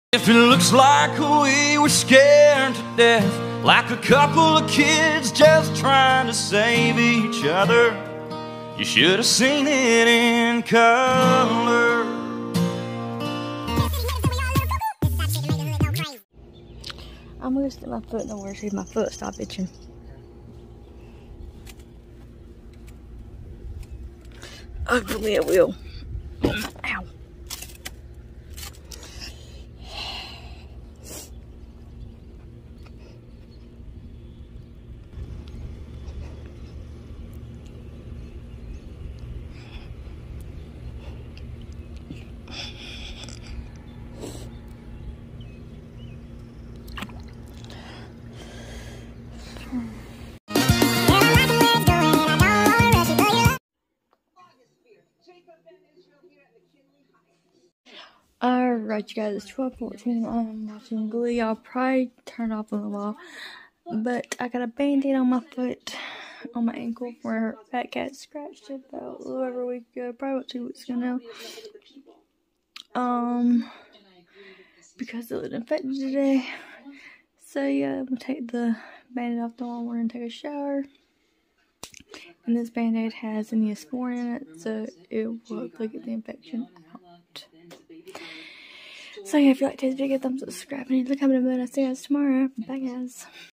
If it looks like we were scared to death, like a couple of kids just trying to save each other, you should have seen it in color. I'm gonna stick my foot in the water, see if my foot stop itching. Hopefully it will. Ow. Alright, you guys, it's 12:14. I'm watching Glee. I'll probably turn off in a while, but I got a band-aid on my foot, on my ankle, where Fat Cat scratched it about a little over a week ago, probably about 2 weeks ago now. Because it was infected today. So yeah, I'm gonna take the band-aid off the wall. We're gonna take a shower. And this band-aid has Neosporin in it, so it will hopefully get the infection out. So yeah, if you like today's video, give a thumbs up, subscribe, and leave a comment below. I'll see you guys tomorrow. Bye guys.